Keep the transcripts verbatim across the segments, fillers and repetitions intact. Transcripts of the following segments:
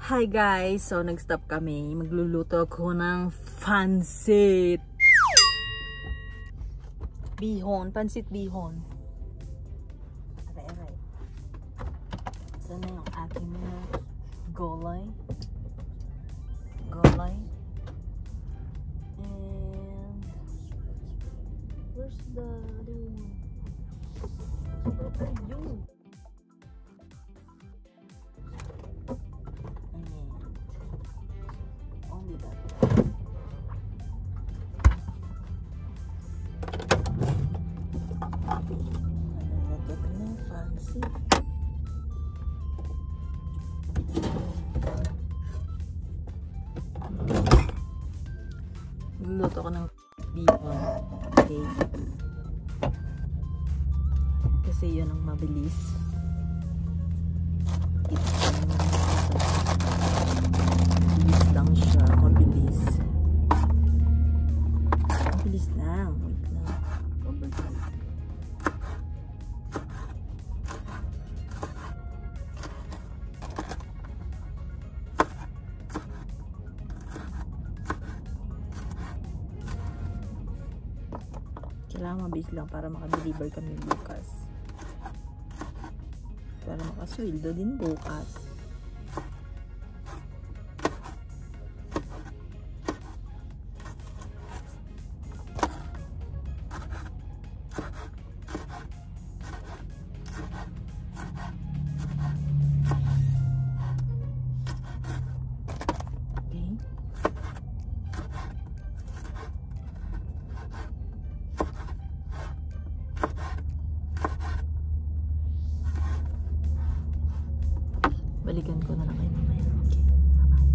Hi guys! So nag-stop kami. Magluluto ako ng pansit. Bihon. Pansit bihon. Aray, aray. Saan na yung aking gulay? Gulay. And where's the other one? Where are you? Luluto ko ng bihon. Okay. Kasi yun ang mabilis. Mabilis lang siya. Mabilis. Mabilis lang. Wait lang. Mabilis. Kailangan mabilis lang para makadeliver kami bukas. Para makasweldo din bukas. Balikan ko na lang kayo mamaya. Okay. Bye-bye.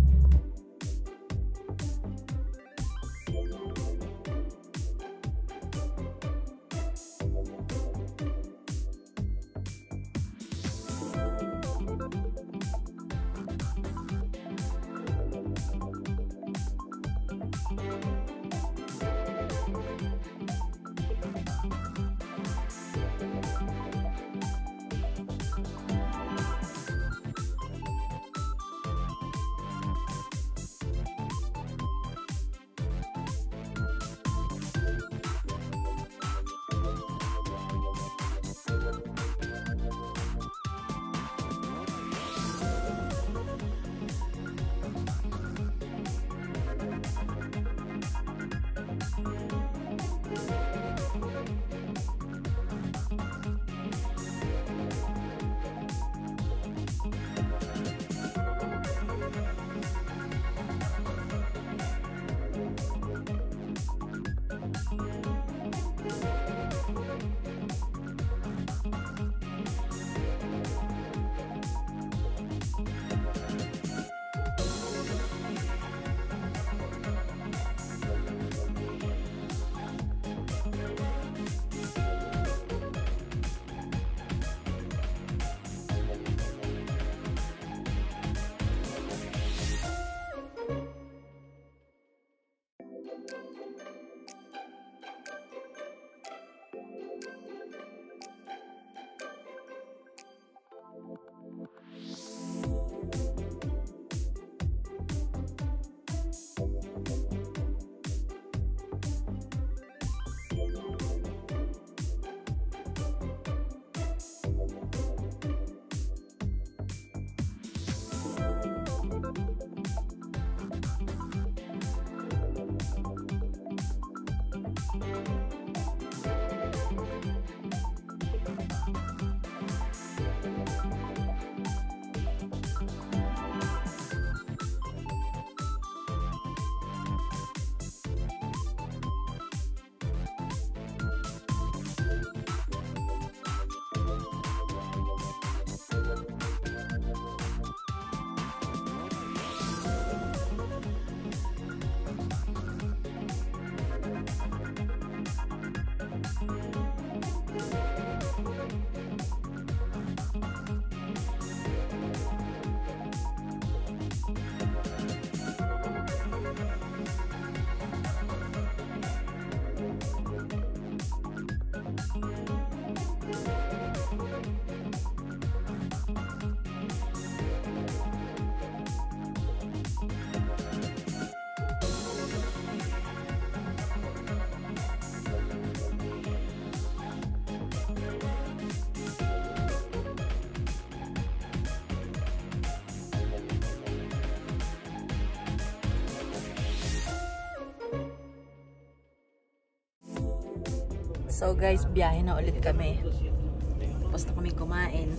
So guys, biyahe na ulit kami. Tapos na kami kumain.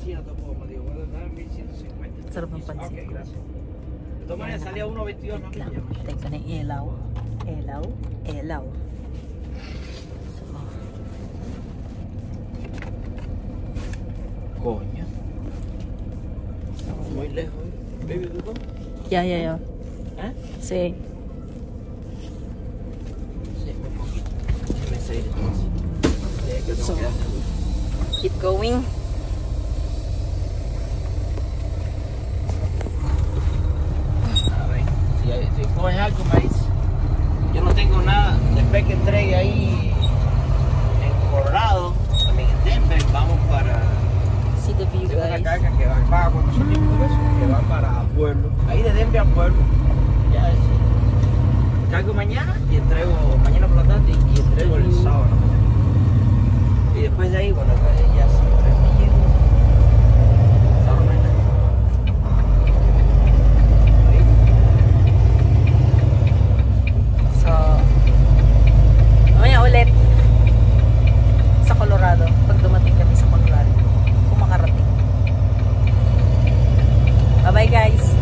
Sarap ng pansit ko. Wait lang. Teka na yung elaw. Elaw. Elaw. So, Coño. Muy lejos. Baby, ¿tú cómo? yeah, yeah, yeah. ¿Eh? Sí. Sí, un poquito. Déjame salir entonces. Que tengo So, que hacer. keep going. A ver, si, si coges algo, me dice. Yo no tengo nada. Después que entregue ahí en Colorado, también en Denver, vamos para. See the view, Tengo una guys. carga que va, paga cuatrocientos pesos, que va para Pueblo. Ahí de Denver a Pueblo. Ya es. Cargo mañana y entrego mañana por la tarde y entrego el sábado. Y después de ahí, bueno, ya siempre me llevo. Sábado no hay nada. Ahí. So, mamaya ulit sa Colorado. Pag dumating kami sa Colorado. Kung makarating. Bye-bye guys!